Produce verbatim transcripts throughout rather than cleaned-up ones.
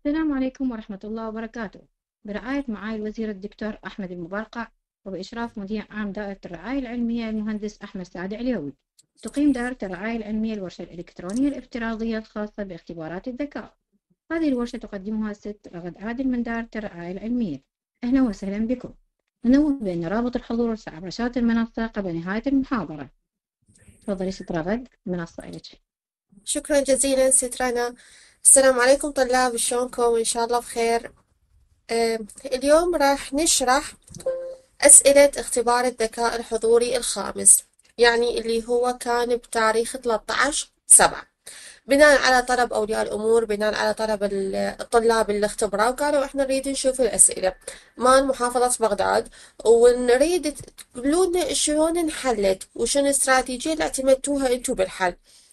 السلام عليكم ورحمة الله وبركاته. برعاية معالي الوزير الدكتور أحمد المبرقع وبإشراف مدير عام دائرة الرعاية العلمية المهندس أحمد سعد عليوي، تقيم دائرة الرعاية العلمية الورشة الإلكترونية الافتراضية الخاصة باختبارات الذكاء. هذه الورشة تقدمها الست رغد عادل من دائرة الرعاية العلمية. أهلا وسهلا بكم. ننوه بأن رابط الحضور عبر شاشة المنصة قبل نهاية المحاضرة. تفضلي ست رغد، المنصة إليك. شكرا جزيلا ست رنا. السلام عليكم طلاب، شلونكم؟ إن شاء الله بخير. آه، اليوم راح نشرح أسئلة اختبار الذكاء الحضوري الخامس، يعني اللي هو كان بتاريخ ثلاثة عشر سبعة، بناء على طلب أولياء الأمور، بناء على طلب ال- الطلاب اللي اختبروا. قالوا إحنا نريد نشوف الأسئلة مال محافظة بغداد، ونريد تقولون شلون انحلت وشنو الاستراتيجية اللي اعتمدتوها انتو بالحل.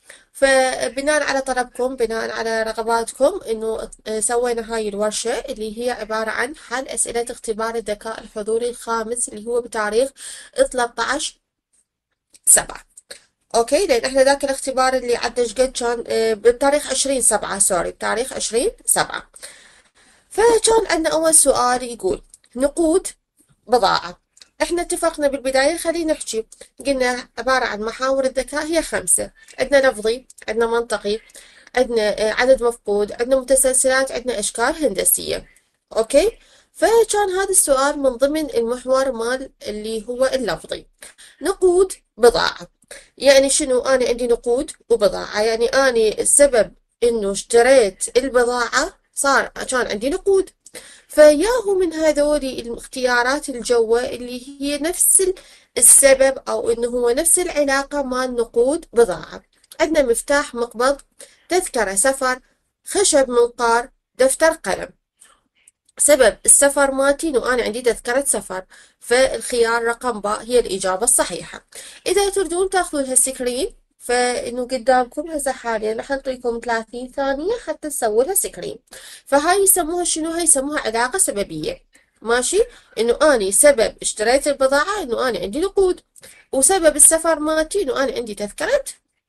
فبناء على طلبكم، بناء على رغباتكم، انه سوينا هاي الورشة اللي هي عبارة عن حل اسئلة اختبار الذكاء الحضوري الخامس اللي هو بتاريخ ثلاثة عشر سبعة. اوكي، لان احنا ذاك الاختبار اللي عدى قد كان آه، بتاريخ عشرين سبعة، سوري بتاريخ عشرين سبعة. فكان عندنا اول سؤال يقول: نقود بضاعة. احنا اتفقنا بالبداية، خلينا نحكي، قلنا عبارة عن محاور الذكاء هي خمسة: عندنا لفظي، عندنا منطقي، عندنا آه، عدد مفقود، عندنا متسلسلات، عندنا أشكال هندسية. أوكي. فكان هذا السؤال من ضمن المحور مال اللي هو اللفظي. نقود بضاعة، يعني شنو؟ أنا عندي نقود وبضاعة، يعني أنا السبب إنه اشتريت البضاعة صار كان عندي نقود. فياهو من هذول الاختيارات الجوة اللي هي نفس ال- السبب، أو إنه هو نفس العلاقة مال نقود بضاعة. عندنا مفتاح مقبض، تذكرة سفر، خشب منقار، دفتر قلم. سبب السفر مالتي إنه أنا عندي تذكرة سفر، فالخيار رقم باء هي الإجابة الصحيحة. إذا تريدون تاخذون هالسكرين، فإنه قدامكم هسه حاليا راح نعطيكم ثلاثين ثانية حتى تسووا لها سكرين. فهاي يسموها شنو؟ هاي يسموها علاقة سببية. ماشي؟ إنه أنا سبب اشتريت البضاعة إنه أنا عندي نقود، وسبب السفر مالتي إنه أنا عندي تذكرة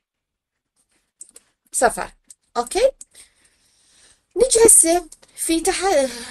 سفر. أوكي؟ نجي هسه في تح...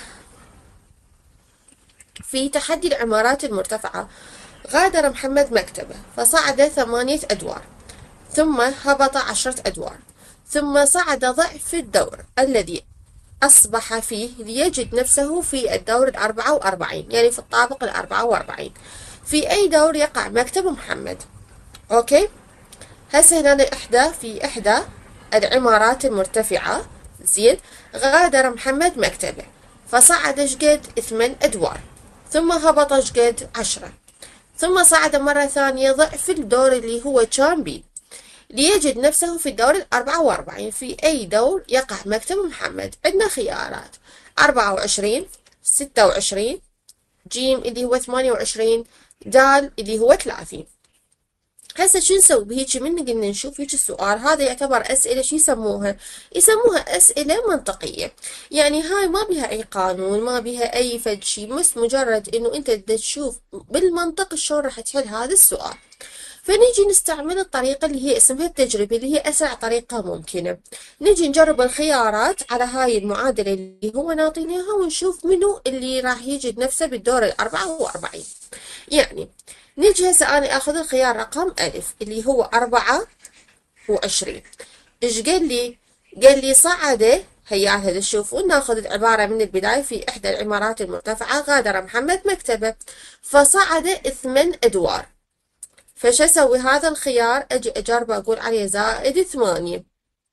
في تحدي العمارات المرتفعة. غادر محمد مكتبه فصعد ثمانية أدوار، ثم هبط عشرة أدوار، ثم صعد ضعف الدور الذي أصبح فيه ليجد نفسه في الدور الأربعة وأربعين، يعني في الطابق الأربعة وأربعين. في أي دور يقع مكتب محمد؟ أوكي. هسه هنا إحدى في إحدى العمارات المرتفعة. زين. غادر محمد مكتبه فصعد شقد ثمان أدوار، ثم هبط شقد عشرة، ثم صعد مرة ثانية ضعف الدور اللي هو كان بيه ليجد نفسه في الدور الأربعة وأربعين. في أي دور يقع مكتب محمد؟ عندنا خيارات: أربعة وعشرين، ستة وعشرين، جيم اللي هو ثمانية وعشرين، دال اللي هو ثلاثين. هسه شو نسوي بهيجي؟ من قلنا نشوف هيك السؤال هذا يعتبر أسئلة شو يسموها؟ يسموها أسئلة منطقية. يعني هاي ما بها أي قانون، ما بها أي فد شي، بس مجرد إنه أنت بدك تشوف بالمنطق شلون راح تحل هذا السؤال. فنيجي نستعمل الطريقة اللي هي اسمها التجربة، اللي هي أسرع طريقة ممكنة. نيجي نجرب الخيارات على هاي المعادلة اللي هو ناطينها، ونشوف منو اللي راح يجد نفسه بالدور الأربعة وأربعين. يعني نيجي هسه أنا آخذ الخيار رقم ألف اللي هو أربعة وعشرين. إيش قال لي؟ قال لي صعد، هيا هذا تشوفون ناخذ العبارة من البداية: في إحدى العمارات المرتفعة غادر محمد مكتبه فصعد ثمان أدوار. فش أسوي؟ هذا الخيار أجي أجربه أقول عليه زائد ثمانية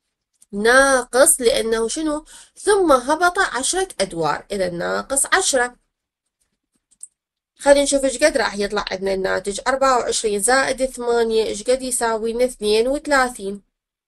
ناقص، لأنه شنو؟ ثم هبط عشرة أدوار، إذا ناقص عشرة. خلينا نشوف ايش قد راح يطلع عندنا الناتج. أربعة وعشرين زائد ثمانية ايش قد يساوي لنا؟ اثنين وثلاثين.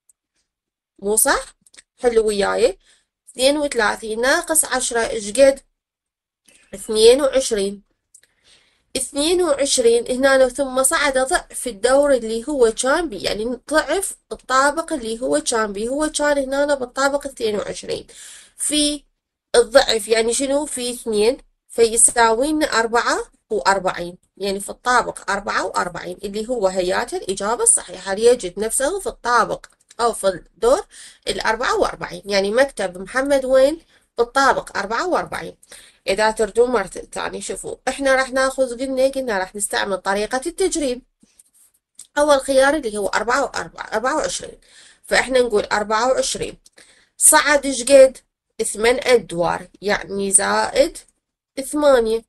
مو صح؟ حلو وياي. اثنين وثلاثين ناقص عشرة ايش قد؟ اثنين وعشرين. اثنين وعشرين هنا، ثم صعد ضعف الدور اللي هو كان بي، يعني ضعف الطابق اللي هو كان بي. هو كان هنا بالطابق اثنين وعشرين، في الضعف يعني شنو؟ في اثنين، فيساوي لنا أربعة وأربعين، يعني في الطابق أربعة وأربعين اللي هو هيات الإجابة الصحيحة، ليجد نفسه في الطابق أو في الدور الأربعة وأربعين. يعني مكتب محمد وين؟ بالطابق أربعة وأربعين. إذا تردون مرة ثانية شوفوا إحنا راح ناخذ قلنا قلنا راح نستعمل طريقة التجريب. أول خيار اللي هو أربعة وأربعة أربعة وعشرين، فإحنا نقول أربعة وعشرين صعد إيش قد؟ ثمان أدوار يعني زائد ثمانية.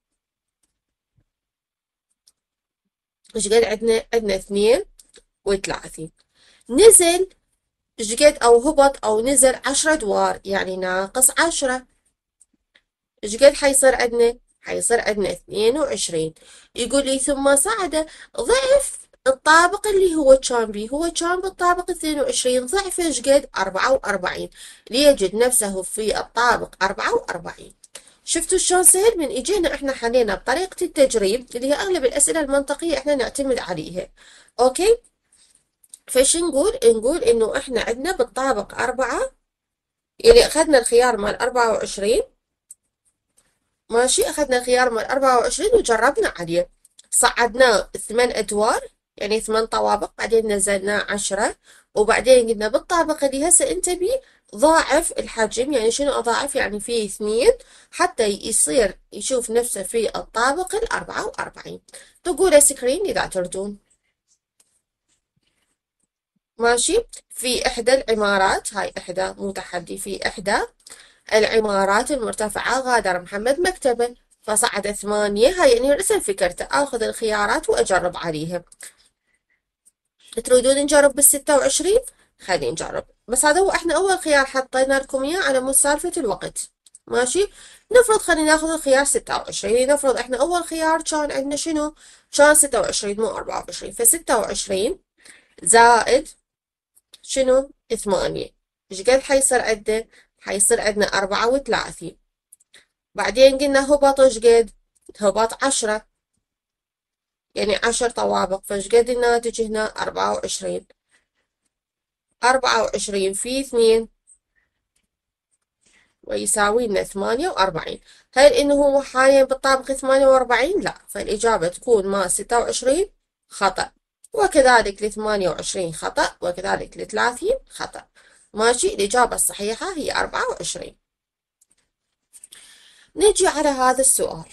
إيش قد عندنا؟ عندنا اثنين وثلاثين. نزل إيش قد أو هبط أو نزل عشرة أدوار يعني ناقص عشرة. إيش قد حيصير عندنا؟ حيصير عندنا اثنين وعشرين. يقول لي ثم صعد ضعف الطابق اللي هو كان بيه، هو كان بالطابق اثنين وعشرين، ضعف ايش قد؟ أربعة وأربعين، ليجد نفسه في الطابق أربعة وأربعين. شفتوا شلون سهل؟ من اجينا احنا حلينا بطريقة التجريب اللي هي اغلب الاسئلة المنطقية احنا نعتمد عليها. اوكي، فش نقول؟ نقول انه احنا عندنا بالطابق أربعة، يعني اخذنا الخيار مال أربعة وعشرين، ماشي، أخذنا الخيار مال أربعة وعشرين وجربنا عليه، صعدناه ثمان أدوار يعني ثمان طوابق، بعدين نزلناه عشرة، وبعدين قلنا بالطابق اللي هسه أنت بيه ضاعف الحجم. يعني شنو أضاعف؟ يعني فيه اثنين حتى يصير يشوف نفسه في الطابق الأربعة وأربعين. تقول سكرين إذا تردون. ماشي، في إحدى العمارات، هاي إحدى مو تحدي، في إحدى العمارات المرتفعة غادر محمد مكتبه فصعد ثمانية. هاي يعني رسم فكرته، آخذ الخيارات وأجرب عليها. تريدون نجرب بالستة وعشرين؟ خلينا نجرب، بس هذا هو احنا أول خيار حطينا لكم إياه على مود سالفة الوقت. ماشي، نفرض خلينا ناخذ الخيار ستة وعشرين، نفرض احنا أول خيار كان عندنا شنو؟ كان ستة وعشرين مو أربعة وعشرين، فستة وعشرين زائد شنو؟ ثمانية. ايش قد حيصير عندنا؟ حيصير عندنا أربعة وثلاثين. بعدين قلنا هبط ايش قد؟ هبط عشرة يعني عشر طوابق، فايش قد الناتج هنا؟ أربعة وعشرين. أربعة وعشرين في اثنين ويساوي لنا ثمانية وأربعين. هل إنه هو حاليا بالطابق ثمانية وأربعين؟ لا، فالإجابة تكون ما ستة وعشرين خطأ، وكذلك لثمانية وعشرين خطأ، وكذلك لثلاثين خطأ. ماشي، الإجابة الصحيحة هي أربعة وعشرين. نجي على هذا السؤال.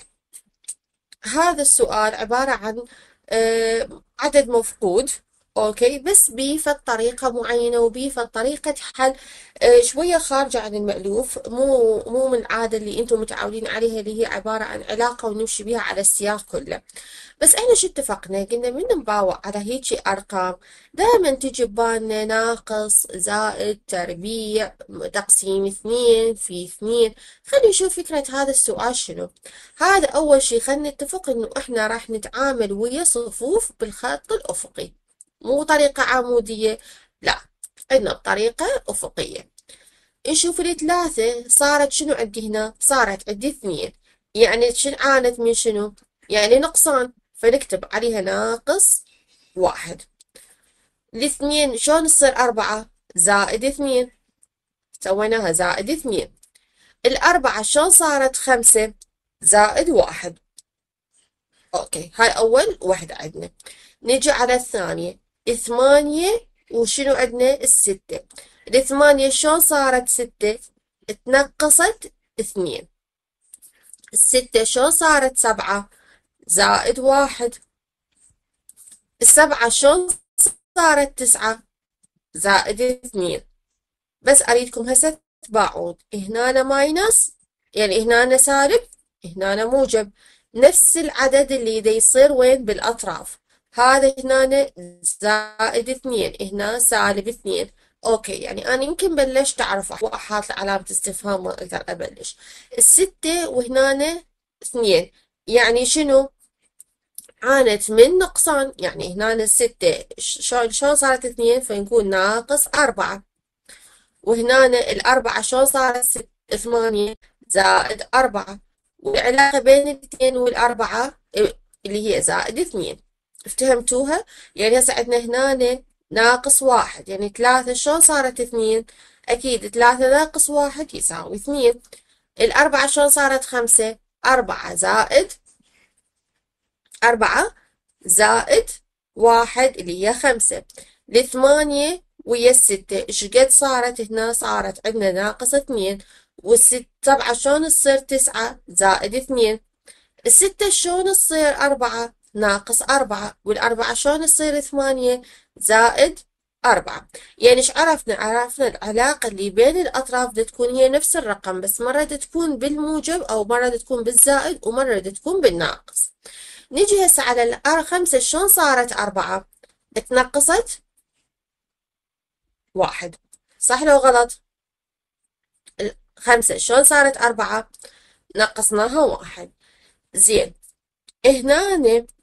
هذا السؤال عبارة عن آه، عدد مفقود، اوكي، بس بيفد طريقة معينة وبيفد طريقة حل آه، شوية خارجة عن المألوف، مو مو من العادة اللي انتم متعودين عليها، اللي هي عبارة عن علاقة ونمشي بها على السياق كله. بس احنا شو اتفقنا؟ قلنا من نباوع على هيجي ارقام دائما تجي ببالنا ناقص زائد تربيع تقسيم اثنين في اثنين. خلينا نشوف فكرة هذا السؤال شنو. هذا اول شي خلينا نتفق انه احنا راح نتعامل ويا صفوف بالخط الافقي، مو طريقة عمودية، لا، عندنا بطريقة افقية. نشوف الثلاثة صارت شنو عندي هنا؟ صارت عندي اثنين، يعني شن عانت من شنو؟ يعني نقصان، فنكتب عليها ناقص واحد. الاثنين شلون تصير أربعة؟ زائد اثنين، سويناها زائد اثنين. الأربعة شلون صارت خمسة؟ زائد واحد. أوكي، هاي أول وحدة عندنا. نجي على الثانية، ثمانية وشنو عندنا؟ الستة. الثمانية شلون صارت ستة؟ اتنقصت اثنين. الستة شلون صارت سبعة؟ زائد واحد. السبعة شلون صارت تسعة؟ زائد اثنين. بس أريدكم هسه تباعون، هنا ماينس يعني هنا سالب، هنا موجب، نفس العدد اللي دا يصير وين؟ بالأطراف. هذا هنا زائد اثنين، هنا سالب اثنين. اوكي، يعني انا يمكن بلشت اعرف واحط علامة استفهام ما اقدر ابلش. الستة وهنا اثنين يعني شنو؟ عانت من نقصان، يعني هنا الستة شلون شلون صارت اثنين؟ فنقول ناقص أربعة. وهنا الأربعة شلون صارت ست ثمانية؟ زائد أربعة. والعلاقة بين الاثنين والأربعة اللي هي زائد اثنين. افتهمتوها؟ يعني هسه عندنا هنا ناقص واحد، يعني ثلاثة شلون صارت اثنين؟ أكيد ثلاثة ناقص واحد يساوي اثنين. الأربعة شلون صارت خمسة؟ أربعة زائد أربعة زائد واحد اللي هي خمسة. الثمانية ويا الستة ايش قد صارت هنا؟ صارت عندنا ناقص اثنين، والست سبعة شلون تصير تسعة زائد اثنين. الستة شلون تصير أربعة ناقص أربعة، والأربعة شلون تصير ثمانية زائد أربعة. يعني إيش عرفنا؟ عرفنا العلاقة اللي بين الأطراف دا تكون هي نفس الرقم، بس مرة دا تكون بالموجب أو مرة دا تكون بالزائد ومرة دا تكون بالناقص. نجي هسه على الخمسة شلون صارت أربعة؟ اتنقصت واحد، صح لو غلط؟ الخمسة شلون صارت أربعة؟ نقصناها واحد. زين، هنا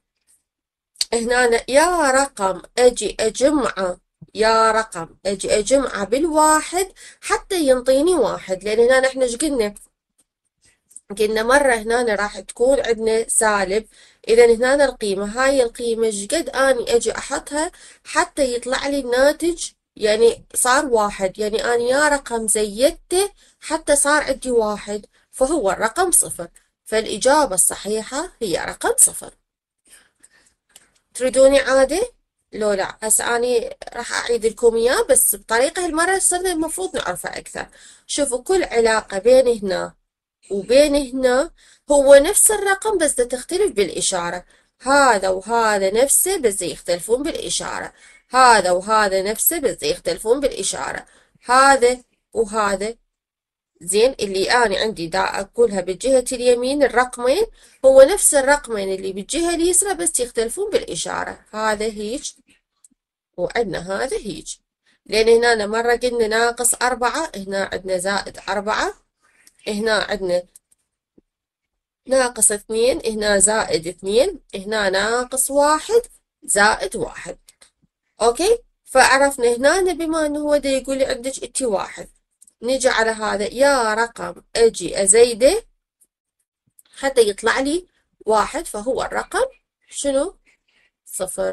هنا يا رقم اجي اجمعه يا رقم اجي اجمعه بالواحد حتى ينطيني واحد، لان هنا احنا ايش قلنا؟ قلنا مرة هنا راح تكون عندنا سالب، اذا هنا القيمة هاي القيمة ايش قد اني اجي احطها حتى يطلع لي الناتج يعني صار واحد، يعني اني يا رقم زيدته حتى صار عندي واحد، فهو الرقم صفر. فالاجابة الصحيحة هي رقم صفر. تريدوني عادي؟ لو لا هسه اني راح اعيد لكم اياه بس بطريقة هالمرة صرنا المفروض نعرفه اكثر. شوفوا كل علاقة بين هنا وبين هنا هو نفس الرقم بس ده تختلف بالاشارة. هذا وهذا نفسه بس يختلفون بالاشارة، هذا وهذا نفسه بس يختلفون بالاشارة، هذا وهذا. زين، اللي أنا عندي دا أقولها بالجهة اليمين الرقمين هو نفس الرقمين اللي بالجهة اليسرى بس يختلفون بالإشارة. هذا هيج وعندنا هذا هيج، لأن هنا مرة قلنا ناقص أربعة، هنا عندنا زائد أربعة، هنا عندنا ناقص اثنين، هنا زائد اثنين، هنا ناقص واحد زائد واحد. أوكي، فعرفنا هنا بما أنه هو دا يقول لي عندك إنتي واحد، نجي على هذا يا رقم أجي أزيده حتى يطلع لي واحد، فهو الرقم شنو؟ صفر.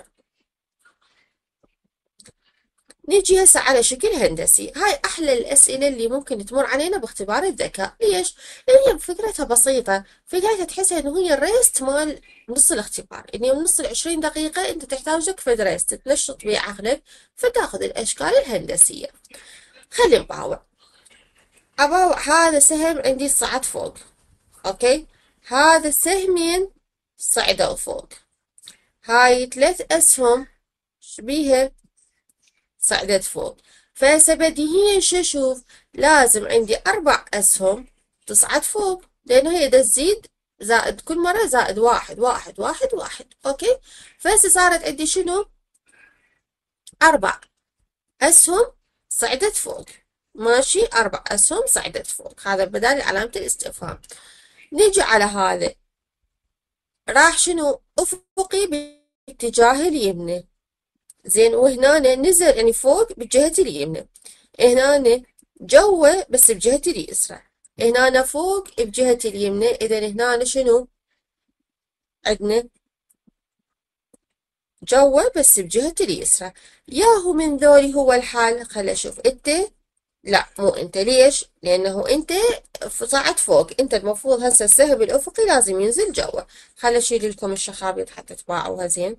نيجي هسه على شكل هندسي. هاي أحلى الأسئلة اللي ممكن تمر علينا باختبار الذكاء. ليش؟ لأن هي فكرتها بسيطة، فكرتها تحسها إنه هي الريست مال نص الاختبار، إنه من نص العشرين دقيقة أنت تحتاج لك فد ريست تنشط بيه عقلك فتاخذ الأشكال الهندسية. خلي نباوع. أباوع هذا سهم عندي صعد فوق، أوكي؟ هذا السهمين صعدوا فوق، هاي ثلاث أسهم شبيها صعدت فوق، فهسه بديهيا شو أشوف؟ لازم عندي أربع أسهم تصعد فوق، لأنه هي دا تزيد زائد كل مرة زائد واحد واحد واحد واحد. أوكي، فهسه صارت عندي شنو؟ أربع أسهم صعدت فوق. ماشي، أربع أسهم صعدت فوق، هذا بدال علامة الاستفهام. نيجي على هذا راح شنو؟ أفقي باتجاه اليمنى. زين، وهنا نزل يعني فوق بجهة اليمنى، هنا جوا بس بجهة اليسرى، هنا فوق بجهة اليمنى، إذا هنا شنو عندنا؟ جوا بس بجهة اليسرى. ياهو من ذولي هو الحال. خل أشوف أنت، لا مو أنت. ليش؟ لأنه أنت صعد فوق، أنت المفروض هسه السهم الأفقي لازم ينزل جوا. خل أشيل لكم الشخابيط حتى تباعوها زين.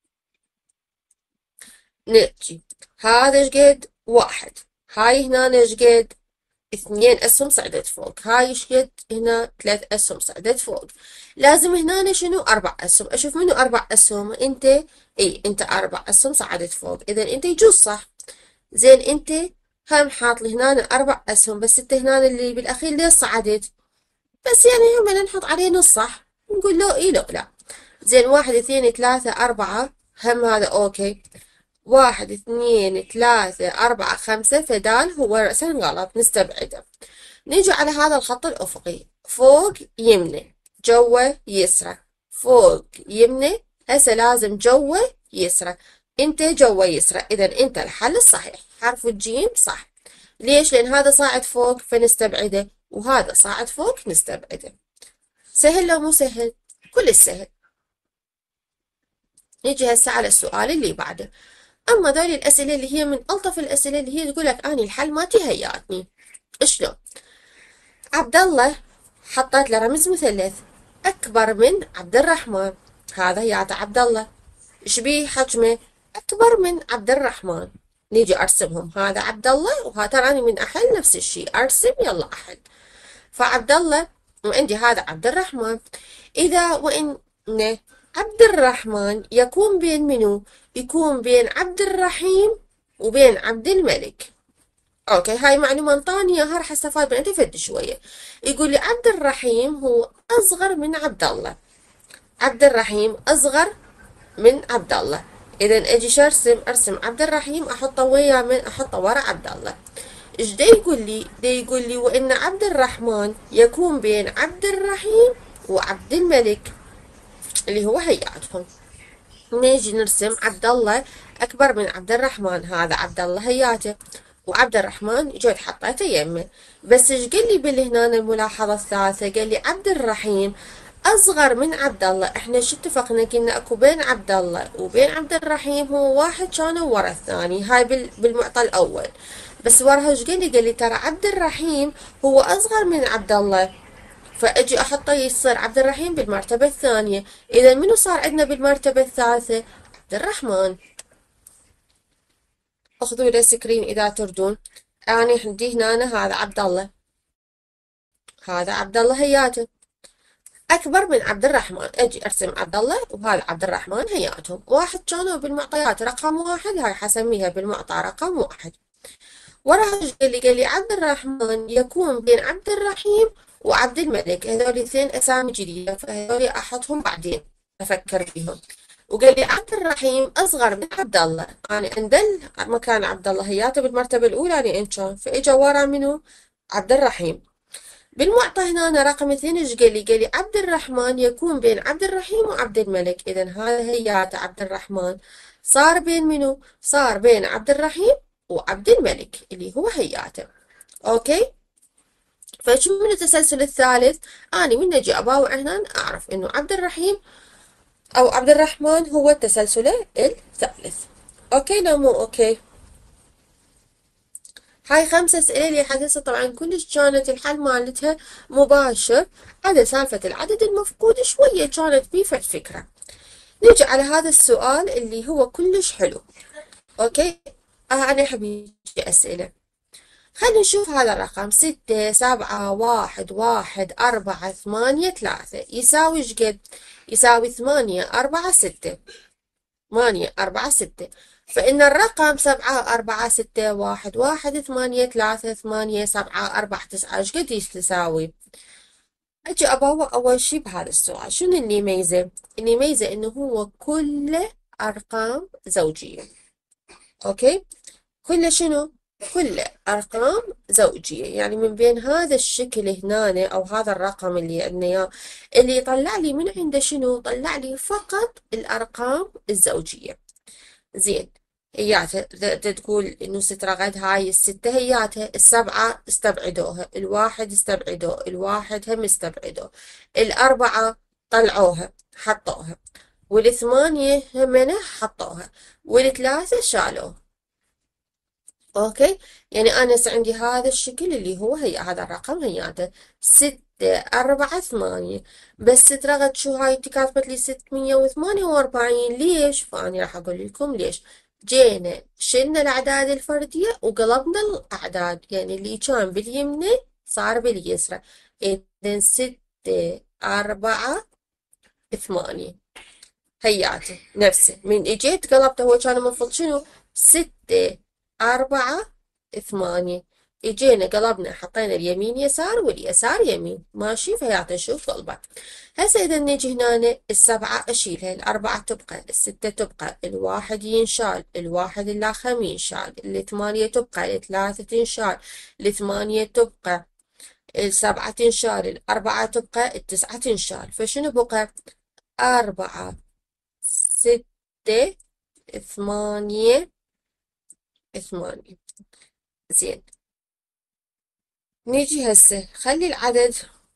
نجي هذا ايش قد؟ واحد. هاي هنا ايش قد؟ اثنين اسهم صعدت فوق. هاي ايش قد؟ هنا ثلاث اسهم صعدت فوق. لازم هنا شنو؟ اربع اسهم. اشوف منو اربع اسهم؟ انت. اي انت اربع اسهم صعدت فوق، اذا انت يجوز صح. زين، انت هم حاط لي هنا اربع اسهم، بس انت هنا اللي بالاخير ليش صعدت؟ بس يعني هم نحط عليه نص صح، نقول له اي لو لا. زين، واحد اثنين ثلاثة اربعة، هم هذا اوكي. واحد اثنين ثلاثة أربعة خمسة، فدال هو رأسا غلط نستبعده. نيجي على هذا الخط الأفقي، فوق يمنى جوا يسرى، فوق يمنى، هسه لازم جوا يسرى، انت جوا يسرى، اذا انت الحل الصحيح حرف الجيم صح. ليش؟ لان هذا صاعد فوق فنستبعده، وهذا صاعد فوق نستبعده. سهل لو مو سهل؟ كل سهل. نيجي هسه على السؤال اللي بعده. اما ذولي الاسئله اللي هي من الطف الاسئله، اللي هي تقول لك اني الحل مالتي هياتني. شلون؟ عبد الله حطيت له رمز مثلث اكبر من عبد الرحمن، هذا يعطي عبد الله ايش بيه حجمه؟ اكبر من عبد الرحمن. نيجي ارسمهم، هذا عبد الله وهذا تراني من احل نفس الشيء، ارسم يلا احل. فعبد الله وعندي هذا عبد الرحمن. إذا وإن عبد الرحمن يكون بين منو؟ يكون بين عبد الرحيم وبين عبد الملك. اوكي، هاي معلومة انطاني اياها راح استفاد منها تفد شوية. يقول لي عبد الرحيم هو اصغر من عبد الله. عبد الرحيم اصغر من عبد الله. اذا اجي شو ارسم؟ ارسم عبد الرحيم احطه ويا من؟ احطه ورا عبد الله. ايش دا يقول لي؟ دا يقول لي وان عبد الرحمن يكون بين عبد الرحيم وعبد الملك اللي هو هياتهم. نيجي نرسم عبد الله اكبر من عبد الرحمن، هذا عبد الله هياته، وعبد الرحمن جيت حطيته يمه. بس ايش قال لي بالهنا الملاحظة الثالثة؟ قال لي عبد الرحيم اصغر من عبد الله. احنا شو اتفقنا؟ قلنا اكو بين عبد الله وبين عبد الرحيم هو واحد كانوا ورا الثاني، هاي بالمعطى الاول. بس وراها ايش قال لي؟ قال لي ترى عبد الرحيم هو اصغر من عبد الله، فاجي احطه يصير عبد الرحيم بالمرتبة الثانية. اذا منو صار عندنا بالمرتبة الثالثة؟ عبد الرحمن. اخذوا له سكرين اذا تردون. اني عندي هنا أنا هذا عبد الله، هذا عبد الله هياته اكبر من عبد الرحمن. اجي ارسم عبد الله وهذا عبد الرحمن هياتهم، واحد كانوا بالمعطيات رقم واحد، هاي حسميها بالمعطى رقم واحد. وراها قال لي؟ قال لي عبد الرحمن يكون بين عبد الرحيم وعبد الملك. هذول اثنين اسامي جديدة، فهذول احطهم بعدين افكر فيهم. وقال لي عبد الرحيم اصغر من عبد الله. انا اندل مكان عبد الله هياته بالمرتبة الاولى انا ان كان، فاجا ورا منو؟ عبد الرحيم. بالمعطى هنا أنا رقم اثنين ايش قال لي؟ قال لي عبد الرحمن يكون بين عبد الرحيم وعبد الملك. اذا هذا هياته عبد الرحمن صار بين منو؟ صار بين عبد الرحيم وعبد الملك اللي هو هياته. اوكي، فشو من التسلسل الثالث؟ اني من اجي اباوع هنا اعرف انه عبد الرحيم او عبد الرحمن هو التسلسل الثالث. اوكي لو مو اوكي؟ هاي خمسة أسئلة اللي حدثت طبعا كلش كانت الحل مالتها مباشر، هذا سالفة العدد المفقود شوية كانت بيه فد فكرة. نيجي على هذا السؤال اللي هو كلش حلو. اوكي، آه أنا أحب يجي أسئلة. خلينا نشوف هذا الرقم ستة سبعة واحد واحد أربعة ثمانية ثلاثة يساوي ايش قد؟ يساوي ثمانية أربعة ستة. ثمانية أربعة ستة. فإن الرقم سبعة أربعة ستة واحد واحد ثمانية ثلاثة ثمانية سبعة أربعة تسعة ايش قد تساوي؟ أجي أبوأ أول شي بهذا السؤال. شنو اللي يميزه؟ اللي يميزه إنه هو كله أرقام زوجية. أوكي؟ كله شنو؟ كله أرقام زوجية، يعني من بين هذا الشكل هنا أو هذا الرقم اللي عندنا إياه اللي يطلع لي من عنده شنو؟ طلع لي فقط الأرقام الزوجية. زين، هياتها تقول انه سترغد هاي الستة هياتها، السبعة استبعدوها، الواحد استبعدوه، الواحد هم استبعدوه، الأربعة طلعوها حطوها، والثمانية همنا حطوها، والثلاثة شالوه. اوكي، يعني انا عندي هذا الشكل اللي هو هي هذا الرقم هياته ستة أربعة ثمانية. بس ترغد شو هاي كاتبت لي ستمية وثمانية وأربعين، ليش؟ فأني راح أقول لكم ليش. جينا شلنا الأعداد الفردية وقلبنا الأعداد، يعني اللي كان باليمنى صار باليسرى. إذن ستة أربعة ثمانية هياته نفسه، من اجيت قلبته هو كان المفروض شنو؟ ستة أربعة ثمانية. اجينا قلبنا حطينا اليمين يسار واليسار يمين، ماشي؟ فهيعطي شوف قلبه. هسه اذا نجي هنا السبعة اشيلها، الأربعة تبقى، الستة تبقى، الواحد ينشال، الواحد الآخر ينشال، الثمانية تبقى، الثلاثة تنشال، الثمانية تبقى، السبعة تنشال، الأربعة تبقى، التسعة تنشال. فشنو بقى؟ أربعة ستة ثمانية ثمانية. زين، نيجي هسه خلي العدد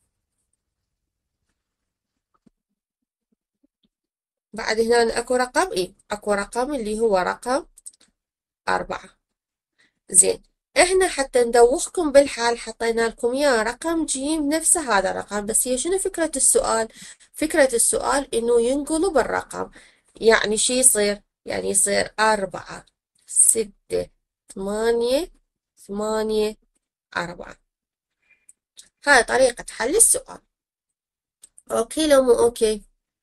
بعد هنا اكو رقم، ايه اكو رقم اللي هو رقم أربعة. زين، احنا حتى ندوخكم بالحال حطينا لكم اياه رقم جيم نفس هذا الرقم، بس هي شنو فكرة السؤال؟ فكرة السؤال انه ينقلب الرقم، يعني شي يصير؟ يعني يصير أربعة ستة ثمانية ثمانية أربعة. هاي طريقة حل السؤال. اوكي لو مو اوكي؟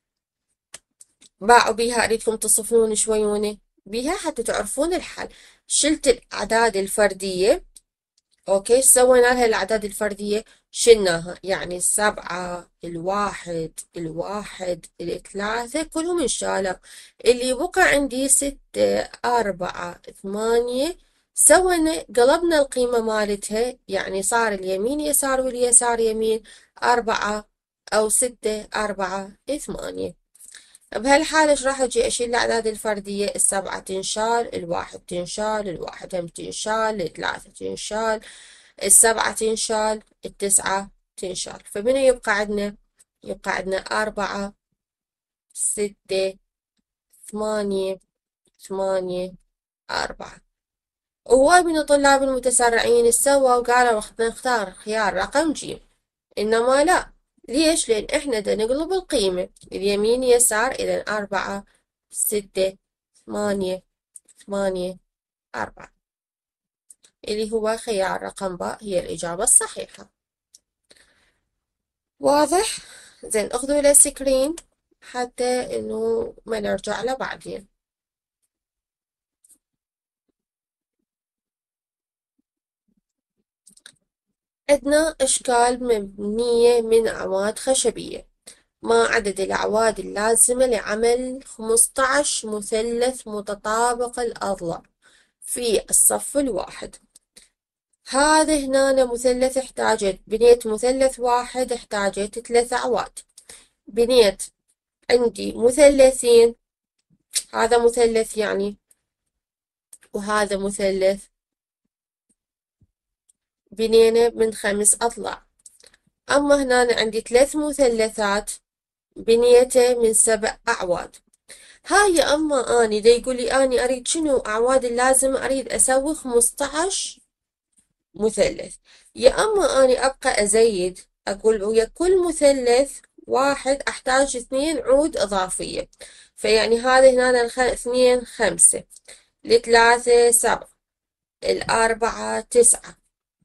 باعوا بيها اريدكم تصفنون شويوني بيها حتى تعرفون الحل. شلت الاعداد الفردية. اوكي سوينا لها الاعداد الفردية، شلناها يعني السبعة الواحد الواحد الثلاثة كلهم انشالوا. اللي بقى عندي ستة أربعة ثمانية، سوينا قلبنا القيمة مالتها، يعني صار اليمين يسار واليسار يمين. أربعة أو ستة أربعة ثمانية. بهالحالة ايش راح اجي اشيل الاعداد الفردية؟ السبعة تنشال، الواحد تنشال، الواحد هم تنشال، الثلاثة تنشال، السبعة تنشال، التسعة تنشال. فمنو يبقى عندنا؟ يبقى عندنا أربعة ستة ثمانية ثمانية أربعة. وهواي من الطلاب المتسرعين سووا وقالوا نختار خيار رقم ج، إنما لا. ليش؟ لأن إحنا دا نقلب القيمة اليمين يسار، إذا أربعة ستة ثمانية ثمانية أربعة، اللي هو خيار رقم باء هي الإجابة الصحيحة. واضح؟ زين اخذوا له سكرين حتى إنه ما نرجع له بعدين. عندنا أشكال مبنية من أعواد خشبية. ما عدد الأعواد اللازمة لعمل خمسطعش مثلث متطابق الأضلاع في الصف الواحد؟ هذا هنا مثلث احتاجت، بنيت مثلث واحد احتاجت ثلاث أعواد. بنيت عندي مثلثين، هذا مثلث يعني وهذا مثلث، بنينا من خمس أضلاع. أما هنا عندي ثلاث مثلثات بنيته من سبع أعواد. هاي يا أما أني دا يقول لي أني أريد شنو أعواد اللازم، أريد أسوي خمسطعش مثلث، يا أما أني أبقى أزيد أقول ويا كل مثلث واحد أحتاج اثنين عود إضافية. فيعني هذا هنا الخ... اثنين خمسة، الثلاثة سبعة، الأربعة تسعة،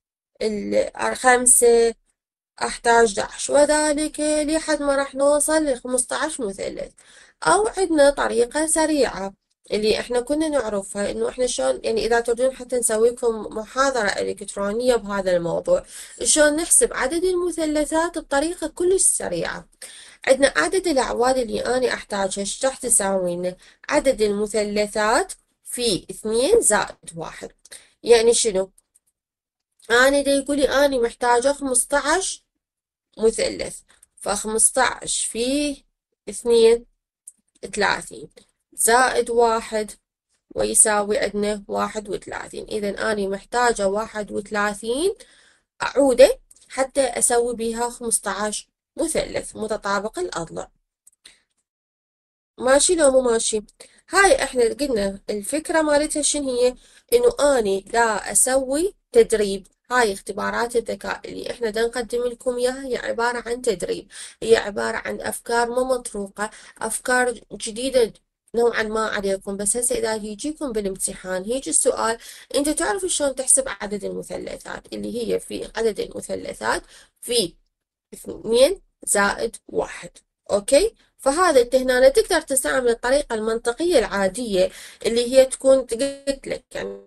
الخمسة أحتاج أحد عشر، وذلك لحد ما راح نوصل لخمسطعش مثلث. أو عندنا طريقة سريعة اللي احنا كنا نعرفها، انه احنا شلون يعني اذا تريدون حتى نسوي لكم محاضرة الكترونية بهذا الموضوع، شلون نحسب عدد المثلثات بطريقة كلش سريعة. عندنا عدد الاعواد اللي انا احتاجها، ايش راح تساوي لنا؟ عدد المثلثات في اثنين زائد واحد. يعني شنو؟ انا دا يقولي اني محتاجة خمسطعش مثلث، فخمسطعش في اثنين ثلاثين زائد واحد ويساوي عندنا واحد وثلاثين. إذا أنا محتاجة واحد وثلاثين أعودة حتى أسوي بها خمسطعش مثلث متطابق الأضلاع. ماشي لو مو ماشي؟ هاي احنا قلنا الفكرة مالتها شنو هي؟ انه اني دا اسوي تدريب. هاي اختبارات الذكاء اللي احنا دا نقدم لكم اياها هي عبارة عن تدريب، هي عبارة عن افكار مو مطروقة، افكار جديدة نوعا ما عليكم. بس هسه اذا يجيكم بالامتحان هيجي السؤال، انت تعرف شلون تحسب عدد المثلثات اللي هي في عدد المثلثات في اثنين زائد واحد. اوكي، فهذا انت هنا تقدر تستعمل الطريقة المنطقية العادية اللي هي تكون قلت لك يعني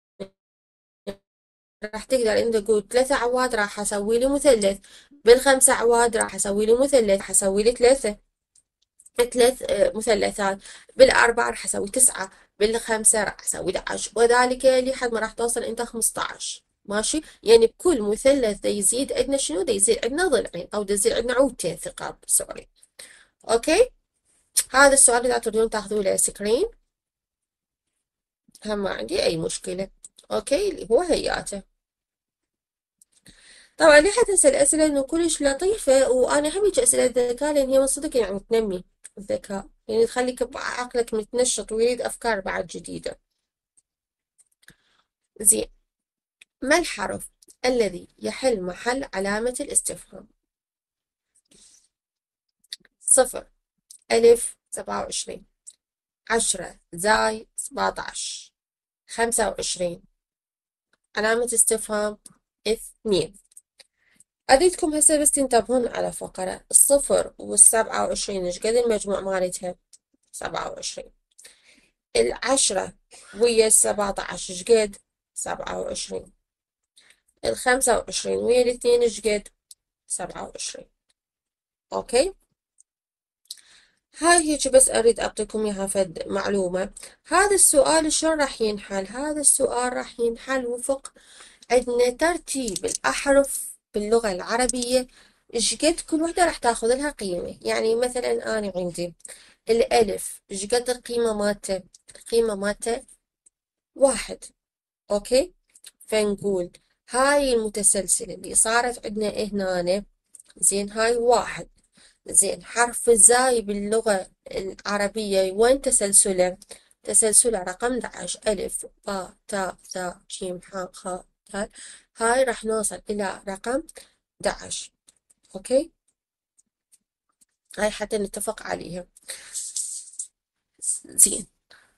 راح تقدر انت تقول ثلاثة عواد راح اسوي لي مثلث، بالخمسة عواد راح اسوي لي مثلث، راح اسوي لي ثلاثة ثلاث آه، مثلثات، بالأربعة راح اسوي تسعة، بالخمسة راح اسوي احد عشر، وذلك لحد ما راح توصل انت خمسطعش. ماشي، يعني بكل مثلث دا يزيد عندنا شنو؟ دا يزيد عندنا ضلعين او دا يزيد عندنا عودتين ثقاب، سوري. اوكي، هذا السؤال اذا تريدون تاخذوه له سكرين هم ما عندي اي مشكلة. اوكي، اللي هو هياته. طبعا لي حتنسى الاسئلة انه كلش لطيفة، وانا احب هيك اسئلة الذكاء لان هي من صدق يعني تنمي الذكاء، يعني تخليك عقلك متنشط ويريد افكار بعد جديدة. زين، ما الحرف الذي يحل محل علامة الاستفهام؟ صفر، ألف سبعة وعشرين، عشرة، زاي سبعتعش، خمسة وعشرين، علامة استفهام اثنين. أريدكم هسه بس تنتبهون على فقرة الصفر والسبعة وعشرين ايش قد المجموع مالتها؟ سبعة وعشرين. العشرة ويا السبعة عشر ايش قد؟ سبعة وعشرين. الخمسة وعشرين ويا الاثنين ايش قد؟ سبعة وعشرين. اوكي، هاي هيك بس أريد أعطيكم إياها فد معلومة. هذا السؤال شلون راح ينحل؟ هذا السؤال راح ينحل وفق عندنا ترتيب الأحرف باللغة العربية، إيش قد كل وحدة راح تاخذ لها قيمة. يعني مثلا أنا عندي الألف إيش قد القيمة مالته؟ القيمة مالته واحد. أوكي، فنقول هاي المتسلسلة اللي صارت عندنا هنا، زين هاي واحد. زين حرف الزاي باللغة العربية وين تسلسله؟ تسلسله رقم احد عشر، ألف باء تاء ثاء جيم حاء خاء دال. هاي راح نوصل إلى رقم احد عشر. أوكي، هاي حتى نتفق عليها. زين،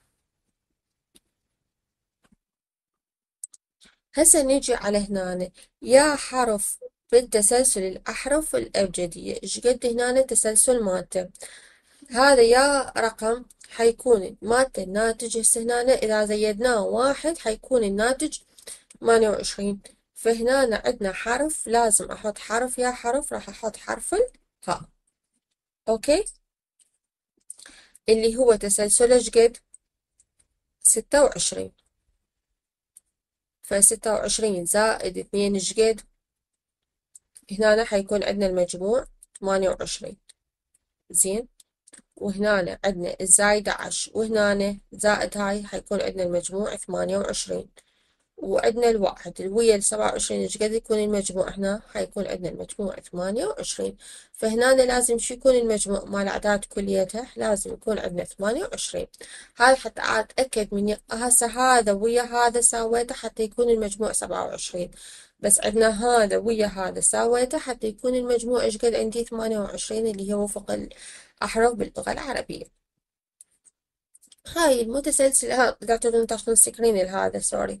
هسه نيجي على هنا، يا حرف بالتسلسل الأحرف الأبجدية إيش قد هنا التسلسل مالته؟ هذا يا رقم حيكون مالته الناتج هسه هنا إذا زيدناه واحد حيكون الناتج ثمانية وعشرين. فهنا عندنا حرف لازم أحط حرف، يا حرف راح أحط حرف الهاء. أوكي، اللي هو تسلسله إيش قد؟ ستة وعشرين. فستة وعشرين زائد اثنين إيش قد؟ هنا حيكون عندنا المجموع ثمانية وعشرين. زين، وهنا عندنا الزايدة عشر وهنا زائد هاي حيكون عندنا المجموع ثمانية وعشرين. وعندنا الواحد الويا السبعة وعشرين ايش قد يكون المجموع هنا؟ حيكون عندنا المجموع ثمانية وعشرين. فهنا لازم شو يكون المجموع مال الأعداد كليتها؟ لازم يكون عندنا ثمانية وعشرين. هاي حتى أتأكد من هسه هذا ويا هذا ساويته حتى يكون المجموع سبعة وعشرين، بس عندنا هذا ويا هذا ساويته حتى يكون المجموع ايش قد عندي؟ ثمانية وعشرين، اللي هو وفق الأحرف باللغة العربية. هاي المتسلسل لا تقدرون تاخذون سكرين لهذا، سوري.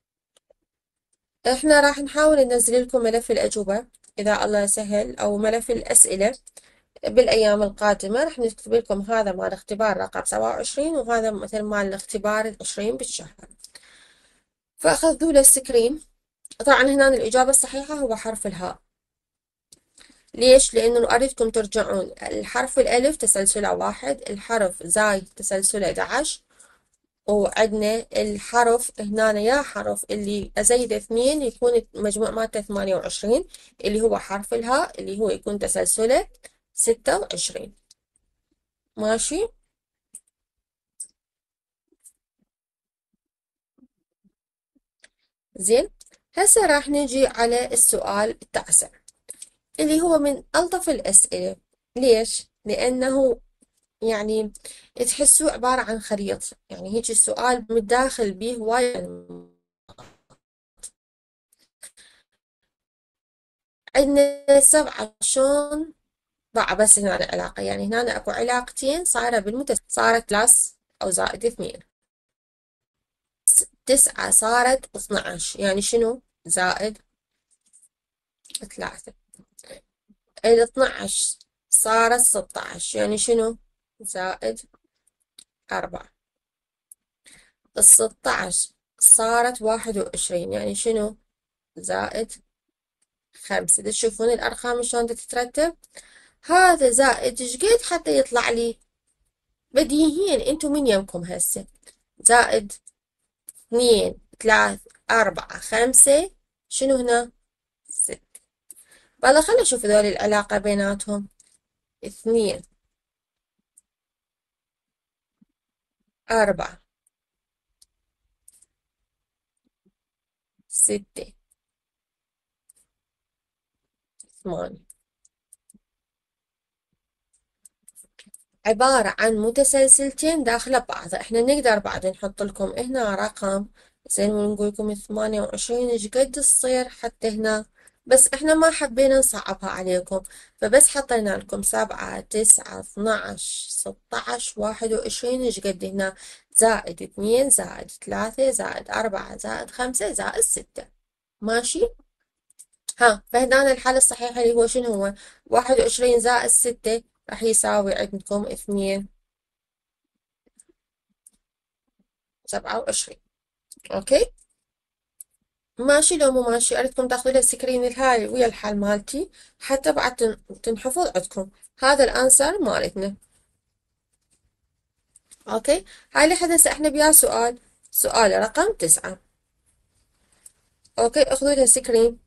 احنا راح نحاول ننزل لكم ملف الأجوبة إذا الله سهل، أو ملف الأسئلة بالأيام القادمة. راح نكتب لكم هذا مال اختبار رقم سبعة وعشرين وهذا مثل مال الاختبار العشرين بالشهر، فأخذوا له السكرين. طبعا هنا الإجابة الصحيحة هو حرف الهاء. ليش؟ لأنه أريدكم ترجعون الحرف الألف تسلسله واحد، الحرف زاي تسلسله احد عشر، وعندنا الحرف هنا يا حرف اللي أزيد اثنين يكون المجموع مالته ثمانية وعشرين، اللي هو حرف الهاء اللي هو يكون تسلسله ستة وعشرين. ماشي؟ زين، هسه راح نجي على السؤال التاسع اللي هو من ألطف الأسئلة. ليش؟ لأنه يعني تحسوه عبارة عن خريطة، يعني هيك السؤال متداخل به هواي. عندنا سبعة شلون ضاع، بس هنا العلاقة يعني هنا اكو علاقتين صايرة بالمتساوي، صارت بلس او زائد اثنين. تسعة صارت اثنعش، يعني شنو؟ زائد ثلاثة. الاثنعش صارت ستعش، يعني شنو؟ زائد أربعة. الستعش صارت واحد وعشرين، يعني شنو؟ زائد خمسة. تشوفون الأرقام شلون تترتب؟ هذا زائد ايش قد حتى يطلع لي؟ بديهيا انتو من يمكم هسه زائد اثنين ثلاث أربعة خمسة، شنو هنا؟ ستة. والله خلنا نشوف ذول العلاقة بيناتهم. اثنين أربعة ستة ثمانية، عبارة عن متسلسلتين داخل بعض. احنا نقدر بعد نحط لكم هنا رقم زين ونقول لكم ثمانية وعشرين ايش قد تصير حتى هنا، بس احنا ما حبينا نصعبها عليكم، فبس حطينا لكم سبعة تسعة اثنعش ستعش واحد وعشرين ايش قد هنا؟ زائد اثنين زائد ثلاثة زائد أربعة زائد خمسة زائد ستة. ماشي؟ ها فهنا الحل الصحيح اللي هو شنو هو؟ واحد وعشرين زائد ستة راح يساوي عندكم اثنين سبعة وعشرين. اوكي ماشي لو مو ماشي اريدكم تاخذوا لي السكرين الهاي ويا الحل مالتي حتى بعد تن- تنحفظ عندكم. هذا الانسر مالتنا. اوكي هاي لحد هسه احنا بيا سؤال، سؤال رقم تسعة. اوكي اخذوا لي السكرين.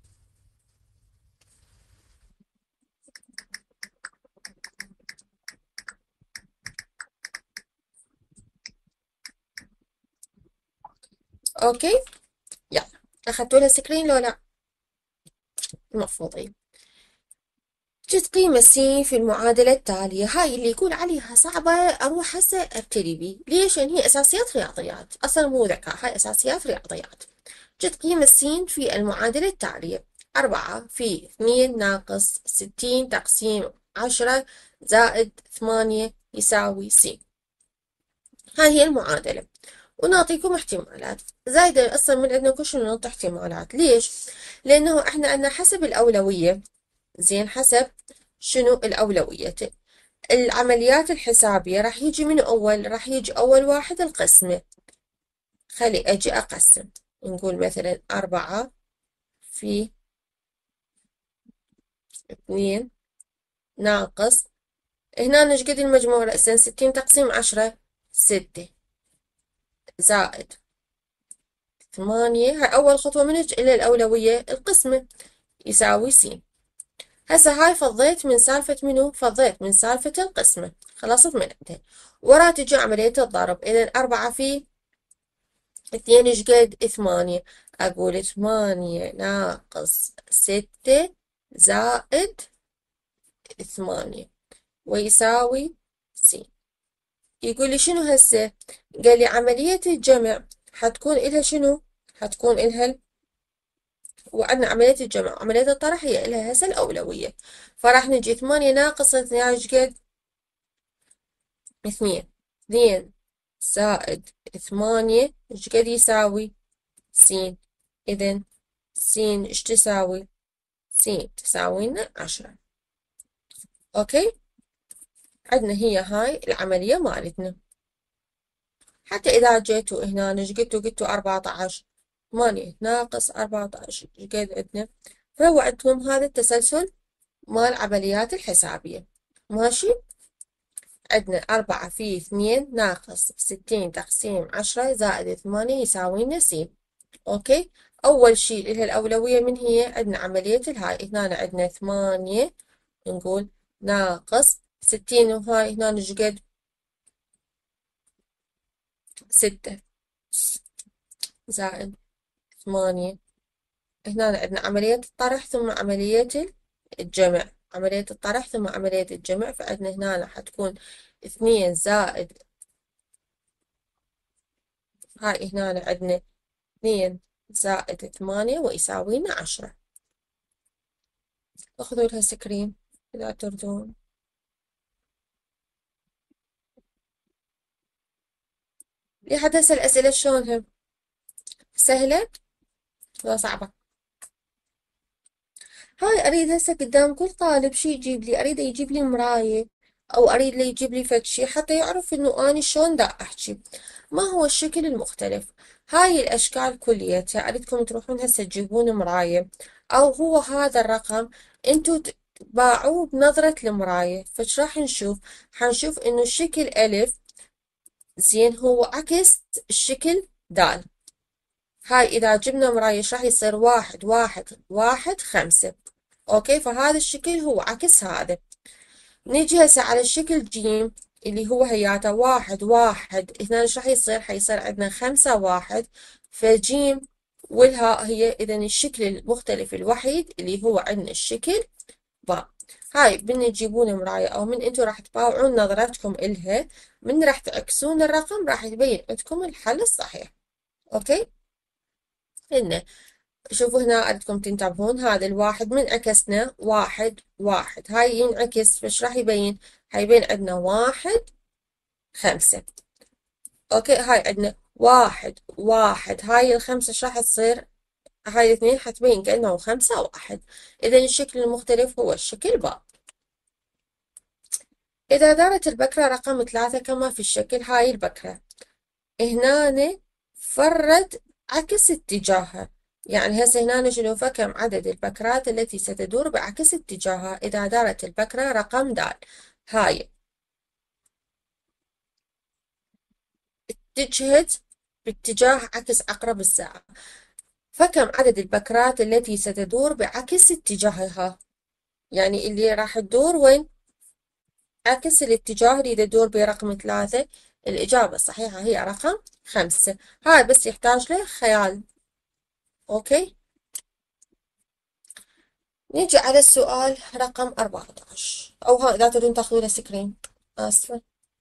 اوكي يلا اخذتوا لي السكرين لو لا؟ المفروض. جت قيمة س في المعادلة التالية. هاي اللي يقول عليها صعبة أروح هسه أبتدي بي. ليش؟ لأن هي أساسيات رياضيات، أصلا مو ذكاء، هاي أساسيات رياضيات. جت قيمة س في المعادلة التالية: أربعة في اثنين ناقص ستين تقسيم عشرة زائد ثمانية يساوي س. هاي هي المعادلة، ونعطيكم احتمالات زايدة. أصلا من عندنا كل شنو نعطي احتمالات. ليش؟ لأنه احنا عندنا حسب الأولوية. زين حسب شنو الأولوية؟ العمليات الحسابية راح يجي من أول، راح يجي أول واحد القسمة. خلي أجي أقسم، نقول مثلا أربعة في اثنين ناقص، هنا ايش قد المجموع رأسا؟ ستين تقسيم عشرة ستة زائد ثمانية. هاي أول خطوة من إلى الأولوية القسمة يساوي س. هسه هاي فضيت من سالفة منو؟ فضيت من سالفة القسمة، خلصت من عندها. ورا تجي عملية الضرب. إذا أربعة في اثنين ايش قد؟ ثمانية. أقول ثمانية ناقص ستة زائد ثمانية ويساوي س. يقول لي شنو هسه؟ قال لي عملية الجمع حتكون إلها شنو؟ حتكون إلها، وعندنا عملية الجمع عملية الطرح هي إلها هسه الأولوية. فراح نجي ثمانية ناقص اثنين ايش قد؟ اثنين. اثنين زائد ثمانية ايش قد يساوي؟ س. إذن س ايش تساوي؟ س تساوي لنا عشرة. أوكي عندنا هي هاي العملية مالتنا. حتى إذا جيتوا هنا ايش قلتوا؟ قلتوا أربعة عشر. ثمانية ناقص أربعة عشر ايش قد عندنا؟ فهو عندكم هذا التسلسل مال العمليات الحسابية. ماشي. عندنا أربعة في اثنين ناقص ستين تقسيم عشرة زائد ثمانية يساوي لنا س. أوكي أول شيء إلها الأولوية من هي؟ عندنا عملية الهاي. هنا عندنا ثمانية نقول ناقص ستين، وهاي هنا ايش قد؟ ستة زائد ثمانية. هنا عندنا عملية الطرح ثم عملية الجمع، عملية الطرح ثم عملية الجمع. فعندنا هنا حتكون اثنين زائد، هاي هنا عندنا اثنين زائد ثمانية ويساوي لنا عشرة. اخذوا لها سكرين إذا تردون. لحد هسه الأسئلة شلونها؟ سهلة ولا صعبة؟ هاي أريد هسه قدام كل طالب شي يجيب لي، أريده يجيب لي مراية أو أريد له يجيب لي فد شي حتى يعرف إنه أني شلون دا أحكي، ما هو الشكل المختلف. هاي الأشكال كليتها أريدكم تروحون هسه تجيبون مراية، أو هو هذا الرقم انتو تباعوه بنظرة المراية. فش راح نشوف؟ حنشوف إنه الشكل ألف زين هو عكس الشكل دال. هاي إذا جبنا مراية راح يصير واحد واحد واحد خمسة. أوكي فهذا الشكل هو عكس هذا. نيجي هسه على الشكل جيم اللي هو هياته واحد واحد. هنا ايش راح يصير؟ حيصير عندنا خمسة واحد. فجيم والهاء هي إذا الشكل المختلف الوحيد اللي هو عندنا الشكل باء. هاي من تجيبون مراية أو من انتو راح تباوعون نظرتكم إلها، من راح تعكسون الرقم راح يبين عندكم الحل الصحيح. أوكي هنا شوفوا هنا أردكم تنتبهون، هذا الواحد من عكسنا واحد واحد، هاي ينعكس فش راح يبين؟ هيبين عندنا واحد خمسة. أوكي هاي عندنا واحد واحد، هاي الخمسة ايش راح تصير؟ هاي الاثنين حتبين كأنه خمسة واحد. إذا الشكل المختلف هو الشكل باء. إذا دارت البكرة رقم ثلاثة كما في الشكل، هاي البكرة هنا فرت عكس اتجاهها، يعني هسه هنا شنو؟ فكم عدد البكرات التي ستدور بعكس اتجاهها إذا دارت البكرة رقم د. هاي اتجهت باتجاه عكس عقرب الساعة، فكم عدد البكرات التي ستدور بعكس اتجاهها؟ يعني اللي راح تدور وين؟ عكس الاتجاه اللي تدور برقم ثلاثة. الإجابة الصحيحة هي رقم خمسة. هاي بس يحتاج له خيال. أوكي، نيجي على السؤال رقم أربعة عشر، أو ها إذا تريدون تاخذون له سكرين. آسفة.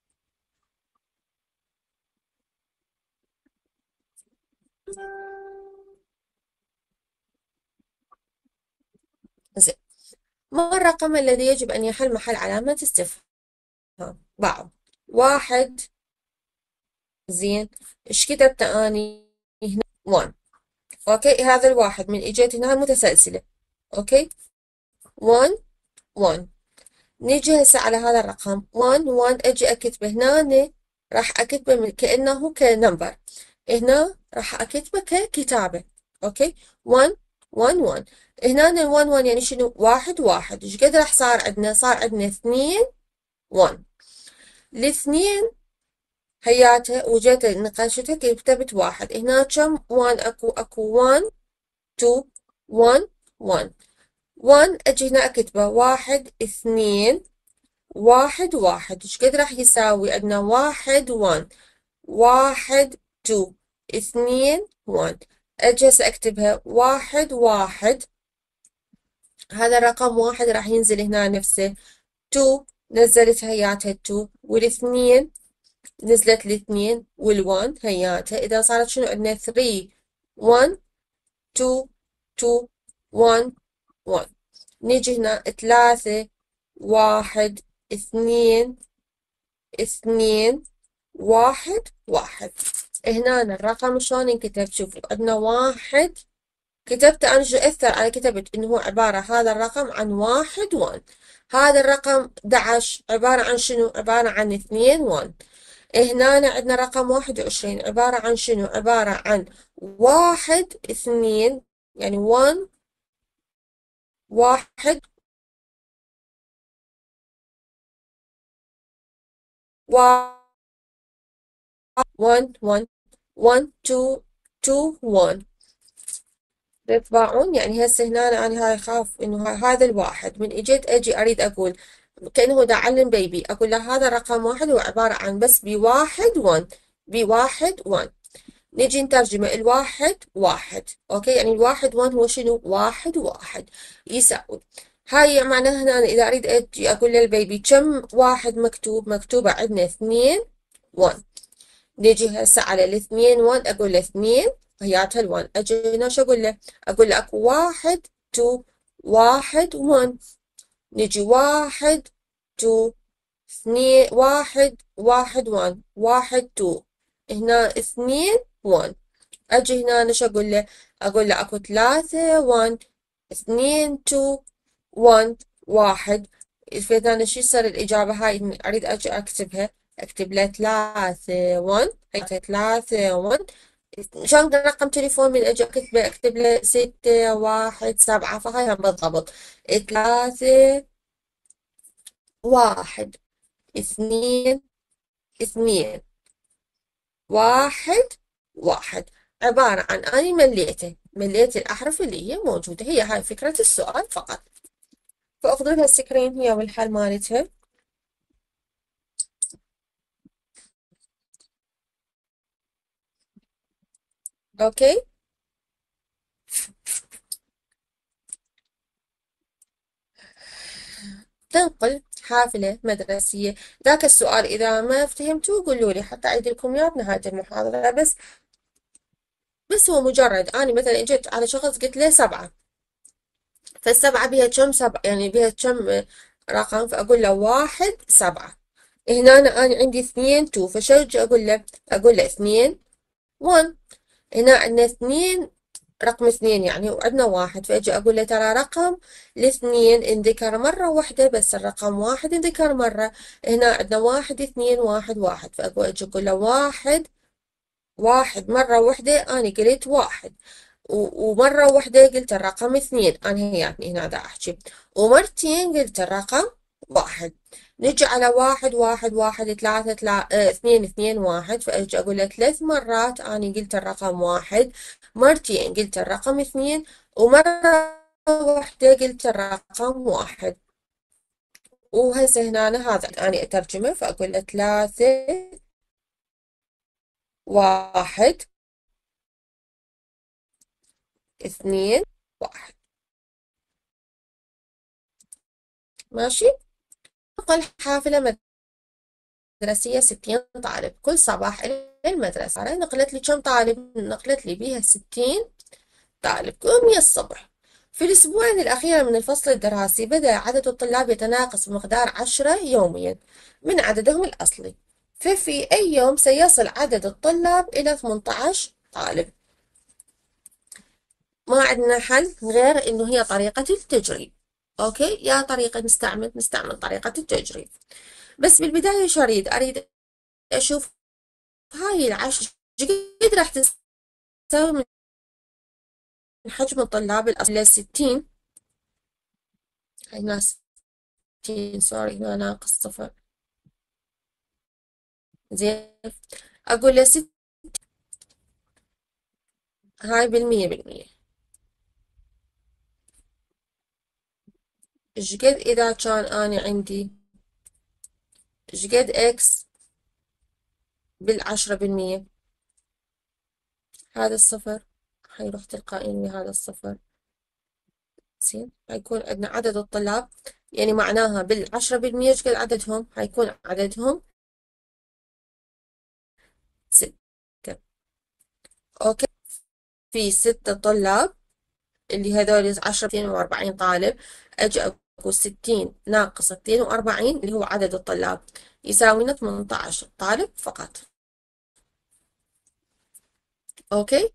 زين، ما الرقم الذي يجب أن يحل محل علامة استفهام؟ بعض واحد. زين، إيش كتبت أني هنا؟ واحد. أوكي، هذا الواحد من إجت هنا متسلسلة. أوكي، واحد واحد. نيجي هسه على هذا الرقم واحد واحد، أجي أكتبه هنا، راح أكتبه من كأنه كنمبر، هنا راح أكتبه ككتابة. أوكي، واحد واحد واحد. هنا الواحد واحد يعني شنو؟ واحد واحد. إيش قد راح صار عندنا؟ صار عندنا اثنين واحد. الاثنين هياتها وجيت نقاشتها كتبت واحد. هنا كم واحد أكو؟ أكو واحد اثنين واحد واحد. واحد أجي هنا أكتبه واحد اثنين واحد واحد. إيش قد راح يساوي عندنا؟ واحد واحد واحد اثنين اثنين واحد. أجي هسه أكتبها واحد واحد. هذا الرقم واحد راح ينزل هنا نفسه. اثنين نزلت هياتها اثنين، والاثنين نزلت الاثنين، والوان هياتها. إذا صارت شنو عندنا؟ ثلاثة واحد اثنين اثنين واحد واحد. نيجي هنا ثلاثة واحد اثنين اثنين واحد واحد. هنا الرقم شلون ينكتب؟ شوفوا عندنا واحد، كتبت أنا شو أثر على كتبت إنه هو عبارة هذا الرقم عن واحد واحد. هذا الرقم احد عشر عبارة عن شنو؟ عبارة عن اثنين واحد. هنا عندنا رقم واحد وعشرين عبارة عن شنو؟ عبارة عن واحد اثنين، يعني واحد واحد واحد واحد واحد واحد اثنين اثنين واحد. تتباعون؟ يعني هسه هنا أنا هاي خاف إنه هذا الواحد من إجيت أجي أريد أقول كأنه دا أعلم بيبي، أقول له هذا رقم واحد هو عبارة عن بس بواحد واحد بواحد واحد. نجي نترجمه الواحد واحد. أوكي، يعني الواحد واحد هو شنو؟ واحد واحد يساوي. هاي معناها هنا إذا أريد أجي أقول للبيبي كم واحد مكتوب؟ مكتوبة عندنا اثنين واحد. نجي هسه على الاثنين واحد أقول له اثنين هياتها الوان. أجي هنا شو أقول له؟ أقول له أكو واحد اثنين واحد واحد. نجي واحد اثنين اثنين واحد واحد واحد واحد اثنين. هنا اثنين واحد. أجي هنا أنا شو أقول له؟ أقول له أكو ثلاثة واحد اثنين اثنين واحد واحد. فإذا شو يصير الإجابة هاي؟ أريد أجي أكتبها، أكتب له ثلاثة واحد. ثلاثة واحد. شلون رقم تليفون من أجي أكتبه؟ أكتب له ستة واحد سبعة. فهاي هم بالضبط ثلاثة واحد اثنين اثنين واحد واحد. عبارة عن أني مليته مليت الأحرف اللي هي موجودة. هي هاي فكرة السؤال فقط. فأفضل هالسكرين هي والحل مالتها. أوكي، تنقل حافلة مدرسية. ذاك السؤال إذا ما فهمتوه قولوا لي حتى أعيد لكم إياه بنهاية المحاضرة. بس بس هو مجرد أنا مثلا إجيت على شخص قلت له سبعة، فالسبعة بها كم سبعة؟ يعني بها كم رقم؟ فأقول له واحد سبعة. هنا أنا, أنا عندي اثنين تو، فشو أجي أقول له؟ أقول له اثنين واحد. هنا عندنا اثنين رقم اثنين يعني، وعندنا واحد، فأجي أقول له ترى رقم الاثنين انذكر مرة واحدة بس، الرقم واحد انذكر مرة. هنا عندنا واحد اثنين واحد واحد، فأقول أجي أقول له واحد واحد مرة واحدة أنا قلت واحد، ومرة واحدة قلت الرقم اثنين، أنا يعني هنا دا أحكي، ومرتين قلت الرقم واحد. نجي على واحد واحد واحد ثلاثة تلا... اه اثنين اثنين واحد، فأجي أقول له ثلاث مرات أنا قلت الرقم واحد، مرتين قلت الرقم اثنين، ومرة واحدة قلت الرقم واحد. وهسه هنا أنا هذا أنا أترجمه، فأقول له ثلاثة واحد اثنين واحد. ماشي. نقل حافلة مدرسية ستين طالب كل صباح إلى المدرسة. نقلت لي كم طالب؟ نقلت لي بيها ستين طالب كل يوم الصبح. في الأسبوعين الأخيرة من الفصل الدراسي بدأ عدد الطلاب يتناقص بمقدار عشرة يوميا من عددهم الأصلي، ففي أي يوم سيصل عدد الطلاب إلى ثمانية عشر طالب. ما عندنا حل غير إنه هي طريقة التجريب. أوكي، يا طريقة نستعمل نستعمل طريقة التجريب. بس بالبداية شو أريد؟ أريد أشوف هاي العشرة قد راح تساوي من حجم الطلاب الأصلي لستين. هاي هنا ستين، سوري هنا ناقص صفر. زين، أقول له ست، هاي بالمية بالمية. إيش قد إذا كان أنا عندي إيش قد إكس بالعشرة بالمية؟ هذا الصفر حيروح تلقائيا ويا هذا الصفر. زين، حيكون عندنا عدد الطلاب، يعني معناها بالعشرة بالمية إيش قد عددهم؟ حيكون عددهم ستة. أوكي، في ستة طلاب اللي هذول عشرة اثنين وأربعين طالب. أجي أقول ستين ناقص اثنين وأربعين اللي هو عدد الطلاب يساوينا ثمانية عشر طالب فقط. أوكي،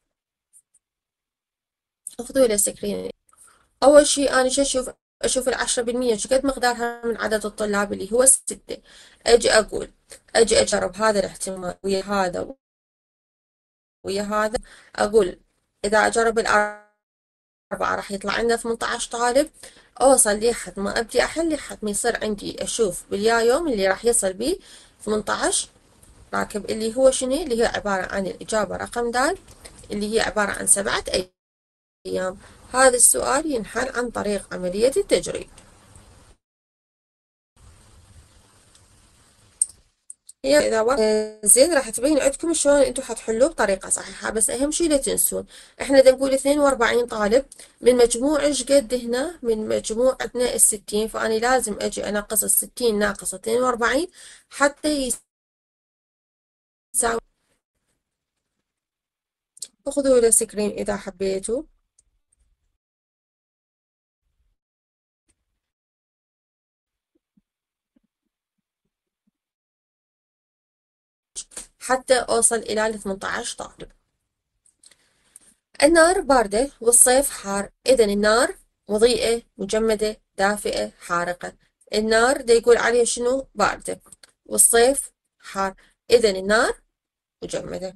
خذوا لي سكرين. أول شيء أنا شو أشوف؟ أشوف العشرة بالمية شو قد مقدارها من عدد الطلاب اللي هو ستة. أجي أقول أجي أجرب هذا الاحتمال ويا هذا ويا هذا. أقول إذا أجرب الأربعة راح يطلع عندنا ثمانية عشر طالب. أوصل لحد ما أبدي أحل لحد ما يصير عندي أشوف باليا يوم اللي راح يصل بيه ثمانية عشر راكب، اللي هو شنو؟ اللي هي عبارة عن الإجابة رقم د، اللي هي عبارة عن سبعة أيام. هذا السؤال ينحل عن طريق عملية التجريب. هي إذا وقت زين راح تبين عندكم شلون انتم حتحلوه بطريقة صحيحة، بس أهم شي لا تنسون احنا دا نقول اثنين وأربعين طالب من مجموع ايش قد هنا؟ من مجموع عندنا الستين، فأنا لازم أجي أنقص الستين ناقص اثنين وأربعين حتى يساوي. خذوا له سكرين إذا حبيتوا. حتى أوصل إلى ثمانية عشر طالب. النار باردة والصيف حار، إذا النار مضيئة مجمدة دافئة حارقة. النار دا يقول عليها شنو؟ باردة. والصيف حار، إذا النار مجمدة.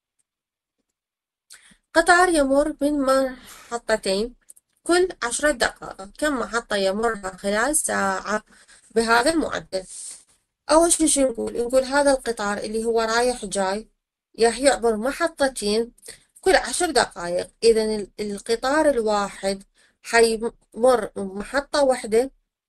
قطار يمر من محطتين كل عشرة دقائق، كم محطة يمرها خلال ساعة بهذا المعدل؟ أول شي شو نقول؟ نقول هذا القطار اللي هو رايح جاي راح يعبر محطتين كل عشر دقائق، إذا القطار الواحد حيمر محطة واحدة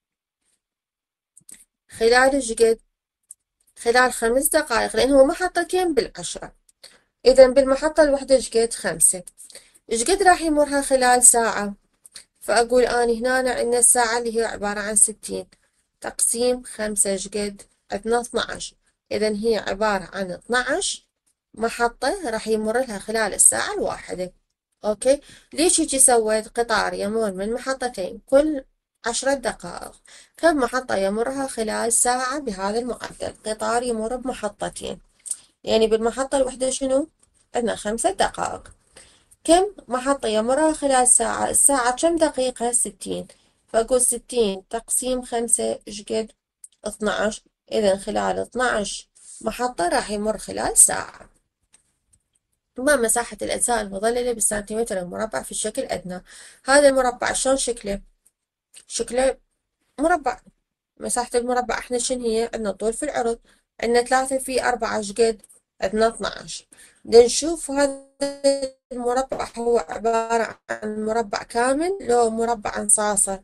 خلال ايش قد؟ خلال خمس دقائق، لأن هو محطتين بالعشرة، إذا بالمحطة الواحدة ايش قد؟ خمسة. ايش قد راح يمرها خلال ساعة؟ فأقول أني هنا عندنا الساعة اللي هي عبارة عن ستين تقسيم خمسة ايش قد؟ عندنا اثنى عشر، إذا هي عبارة عن اثنى عشر محطة راح يمر لها خلال الساعة الواحدة. أوكي، ليش هيجي سويت؟ قطار يمر من محطتين كل عشرة دقائق، كم محطة يمرها خلال ساعة بهذا المعدل؟ قطار يمر بمحطتين، يعني بالمحطة الواحدة شنو؟ عندنا خمسة دقائق. كم محطة يمرها خلال ساعة؟ الساعة كم دقيقة؟ ستين. فأقول ستين تقسيم خمسة إيش قد؟ اثناعش. إذا خلال اثناعش محطة راح يمر خلال ساعة. ما مساحة الأجزاء المظللة بالسنتيمتر المربع في الشكل الأدنى؟ هذا المربع شلون شكله؟ شكله مربع. مساحة المربع احنا شنو هي؟ عندنا طول في العرض، عندنا ثلاثة في أربعة ايش قد؟ عندنا اثناعش. بدنا نشوف هذا المربع هو عبارة عن مربع كامل لو مربع انصاصة.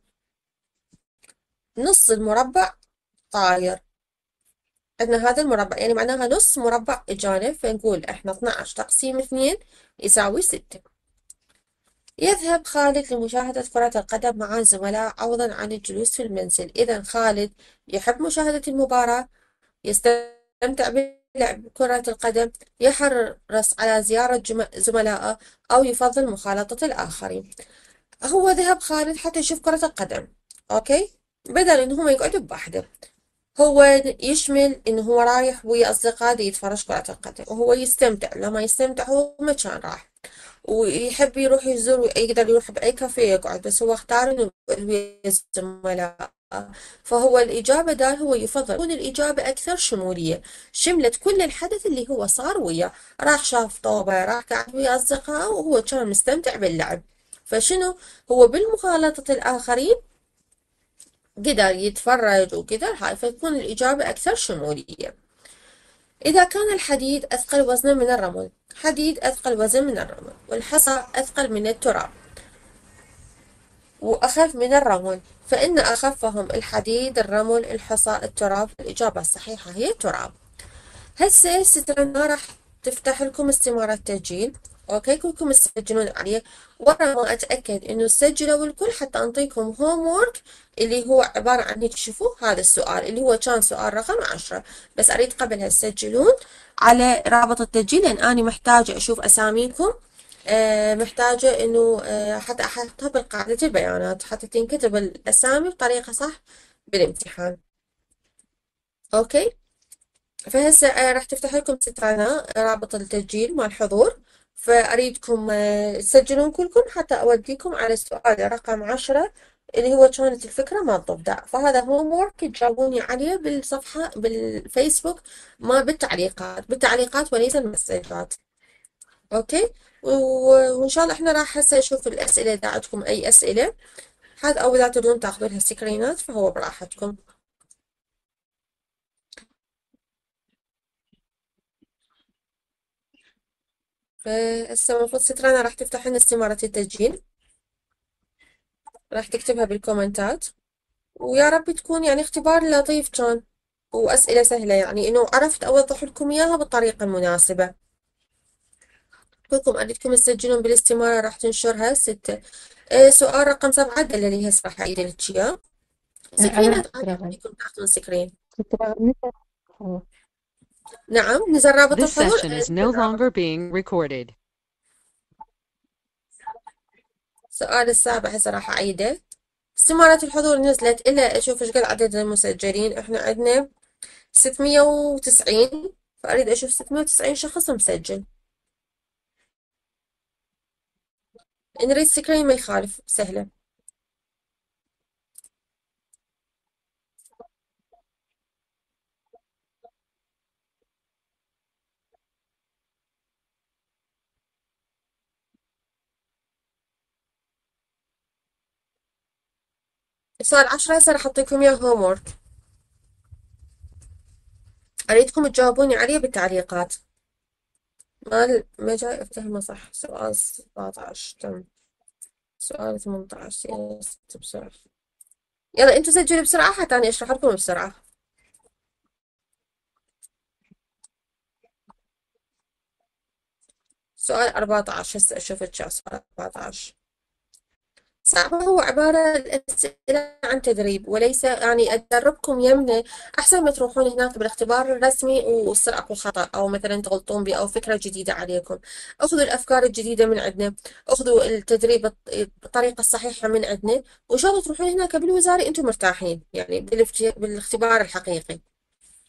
نص المربع طاير، عندنا هذا المربع يعني معناها نص مربع جانب، فنقول احنا اثناعش تقسيم اثنين يساوي ستة. يذهب خالد لمشاهدة كرة القدم مع الزملاء عوضا عن الجلوس في المنزل. إذا خالد يحب مشاهدة المباراة، يستمتع بلعب كرة القدم، يحرص على زيارة جم- زملائه، أو يفضل مخالطة الآخرين. هو ذهب خالد حتى يشوف كرة القدم، أوكي، بدل إنه هو يقعد بوحده. هو يشمل إنه هو رايح ويا أصدقائه يتفرج كرة القدم، وهو يستمتع. لما يستمتع هو ما كان راح، ويحب يروح يزور، يقدر يروح بأي كافيه يقعد، بس هو اختار إنه ويا الزملاء. فهو الإجابة دال هو يفضل تكون الإجابة أكثر شمولية، شملت كل الحدث اللي هو صار وياه. راح شاف طوبة، راح قعد ويا أصدقائه وهو كان مستمتع باللعب. فشنو هو بالمخالطة الآخرين قدر يتفرج وكذا، هاي فتكون الإجابة أكثر شمولية. إذا كان الحديد أثقل وزنا من الرمل، حديد أثقل وزن من الرمل، والحصى أثقل من التراب، وأخف من الرمل، فإن أخفهم الحديد، الرمل، الحصى، التراب. الإجابة الصحيحة هي التراب. هسه سترنا راح تفتح لكم استمارة تسجيل، اوكي، كلكم تسجلون عليه. ورا ما اتاكد انه سجلوا الكل حتى انطيكم هوم وورك اللي هو عبارة عن هيك. شوفوا هذا السؤال اللي هو كان سؤال رقم عشرة، بس اريد قبلها تسجلون على رابط التسجيل، لان انا محتاجة اشوف اساميكم. آه محتاجة انه آه حتى احطها بالقاعدة البيانات حتى تنكتب الاسامي بطريقة صح بالامتحان. اوكي، فهسه آه، راح تفتح لكم سترانا رابط التسجيل مع الحضور، فأريدكم آه، تسجلون كلكم حتى أوديكم على السؤال رقم عشرة اللي هو كانت الفكرة ما الضفدع. فهذا هوم وورك تجاوبوني عليه بالصفحة بالفيسبوك، ما بالتعليقات، بالتعليقات وليس المسجات. أوكي، و- وإن شاء الله إحنا راح هسه نشوف الأسئلة إذا عندكم أي أسئلة حد، أو إذا تريدون تاخذون لها سكرينات فهو براحتكم. فهسه المفروض سترانا راح تفتح لنا استمارة التسجيل، راح تكتبها بالكومنتات. ويا رب تكون يعني اختبار لطيف كان، وأسئلة سهلة، يعني إنه عرفت أوضح لكم إياها بالطريقة المناسبة. كلكم أريدكم تسجلون بالاستمارة راح تنشرها ستة. إيه سؤال رقم سبعة دللي هسه راح أعيد لك إياه. أنا سكرينات عادي أعطيكم تاخذون سكرين. سترة نسر. نعم، نزل رابط This الحضور. session is نزل no رابط. longer being recorded. السؤال السابع هسه راح أعيده. استمارة الحضور نزلت، إلا أشوف إيش قد عدد المسجلين. إحنا عندنا ستمية وتسعين، فأريد أشوف ستمية وتسعين شخص مسجل. نريد سكرين ما يخالف، سهلة. سؤال عشرة هسه راح أعطيكم إياه هوم وورك، أريدكم تجاوبوني عليه بالتعليقات. ما ما جاي أفتهمه صح. سؤال سبعتعش تم. سؤال ثمنتعش، يلا ست بسرعة. يلا انتوا سجلوا بسرعة حتى أنا أشرح لكم بسرعة. سؤال أربعتعش هسه أشوف الشا سؤال أربعتعش صعب. هو عبارة الأسئلة عن تدريب، وليس يعني أدربكم يمنى أحسن ما تروحون هناك بالاختبار الرسمي وتصير خطأ، أو مثلا تغلطون بي، أو فكرة جديدة عليكم. أخذوا الأفكار الجديدة من عندنا، أخذوا التدريب الط- بالطريقة الصحيحة من عندنا، وإن شاء الله تروحون هناك بالوزارة أنتم مرتاحين يعني بالافت- بالاختبار الحقيقي.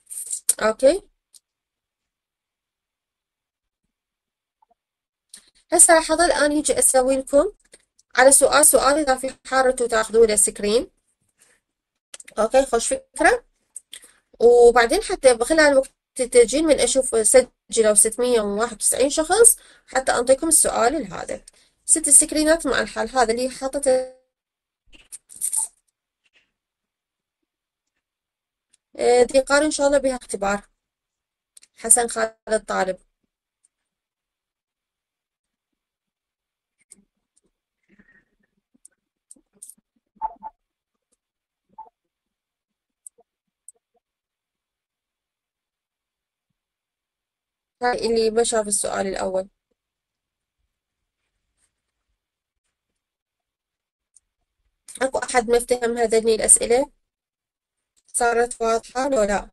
أوكي، هسه راح أظل أنا هيجي أسوي لكم على سؤال سؤال إذا في حارة تاخذوا له سكرين. أوكي، خوش فكرة. وبعدين حتى خلال وقت التسجيل من أشوف سجلوا ستمية وواحد وتسعين شخص حتى أنطيكم السؤال هذا. ست سكرينات مع الحل هذا اللي حاطته. آه، ذي قارن إن شاء الله بها اختبار. حسن خالد طالب. هاي اللي ما شاف السؤال الأول. أكو أحد ما افتهم هذين الأسئلة؟ صارت واضحة لو لا؟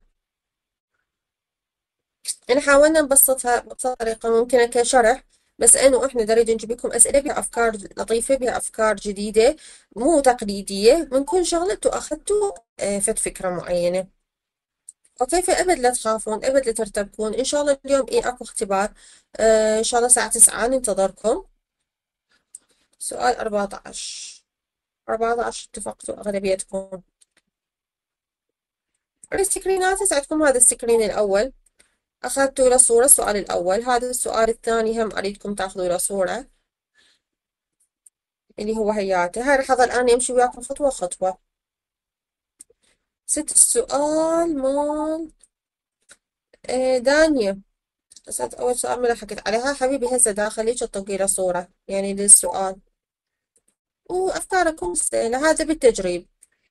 يعني حاولنا نبسطها بأبسط طريقة ممكنة كشرح، بس إنه إحنا نريد نجيب لكم أسئلة بها أفكار لطيفة، بها أفكار جديدة مو تقليدية من كل شغلة انتوا أخذتوا آه، فد فكرة معينة. أوكي، فأبد لا تخافون، أبد لا ترتبكون. إن شاء الله اليوم إيه أكو اختبار. آه إن شاء الله الساعة تسعة ننتظركم. سؤال أربعتاش. أربعتاش اتفقتوا أغلبيتكم. السكرينات عندكم هذا السكرين الأول أخذتوا له صورة. السؤال الأول. هذا السؤال الثاني هم أريدكم تاخذوا له صورة اللي هو هياته. هاي راح أظل أنا أمشي وياكم خطوة خطوة. ست السؤال مال آه دانية. بس أول سؤال ما لحقت عليها حبيبي. هسه داخليك تطقي له صورة يعني للسؤال. وأفكاركم سهلة، هذا بالتجريب.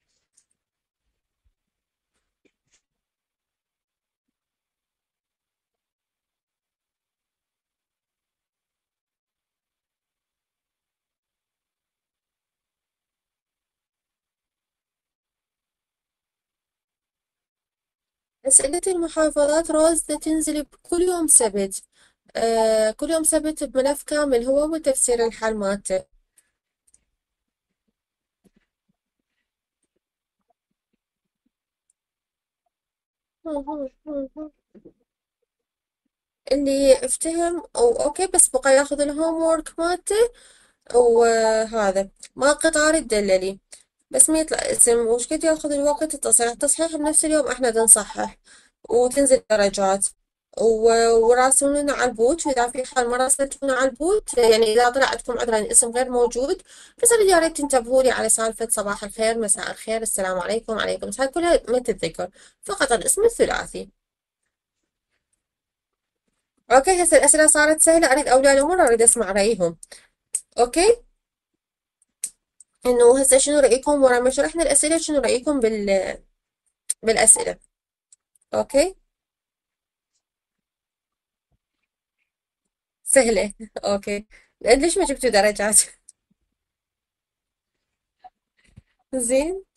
أسئلة المحافظات روز تنزل كل يوم سبت. آه كل يوم سبت بملف كامل هو وتفسير الحل مالته. اللي افتهم أو أوكي بس بقى ياخذ الهوم وورك مالته. وهذا ما قطار الدللي. بس ما يطلع اسم وش قد ياخذ الوقت التصحيح. التصحيح بنفس اليوم احنا بدنا نصحح وتنزل درجات. و- وراسلون لنا على البوت. واذا في حال ما راسلتونا على البوت يعني اذا طلع عندكم عذرا الاسم غير موجود بس أنا يا ريت تنتبهوا لي على سالفة صباح الخير مساء الخير السلام عليكم عليكم السلام كلها ما تتذكر. فقط الاسم الثلاثي. اوكي، هسه الاسئله صارت سهله. اريد اولياء الامور اريد اسمع رايهم. اوكي، انه هسه شنو رايكم ورا ما شرحنا الاسئله؟ شنو رايكم بال بالاسئله؟ اوكي، سهله. اوكي، ليش ما جبتوا درجات؟ زين.